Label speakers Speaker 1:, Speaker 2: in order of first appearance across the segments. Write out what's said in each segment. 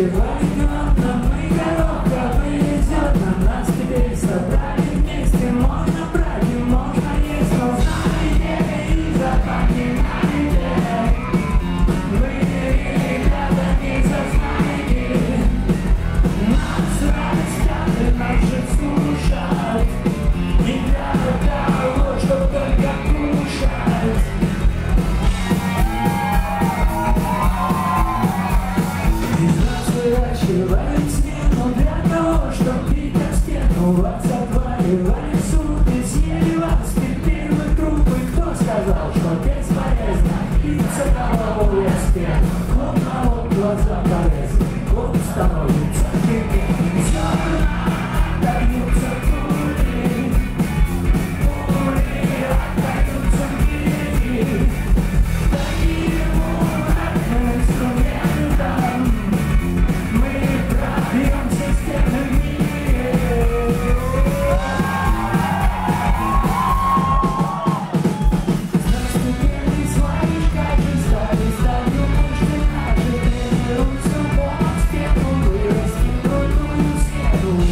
Speaker 1: выращивать нам и коробка повезет нам. Нас теперь собрали вместе, можно брать и можно есть, но знаете и запоминайте, вы, ребята, не зазнаете, нас растят и нас же слушают, не для того, чтобы только кушать. Выращивают смену для того, чтоб бить об стену. Вас отваливали суд и съели вас. Теперь вы трупы. Кто сказал, что бесполезно биться головой о стену? Хлоп на лоб, глаза полезны, хлоп становится пикетом. Зерна даются пули, пули отдаются гири. Таким ударным инструментом пробьем системы в мире. Заступили свои шаги, стали мышцы наши, тренируются боком стену, вырасти крутую стену.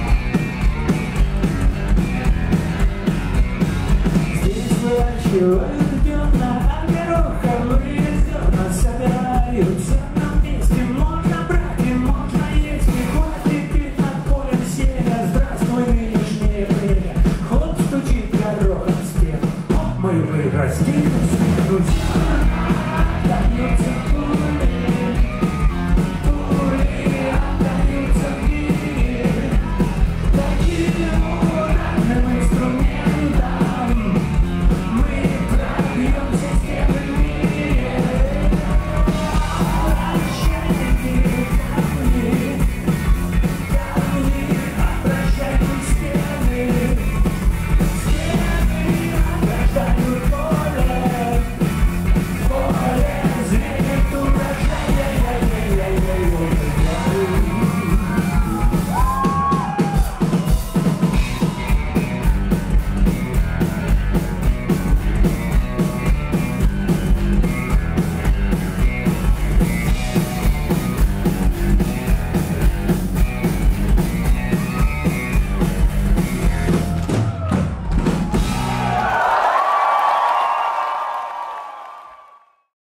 Speaker 1: Здесь выращивают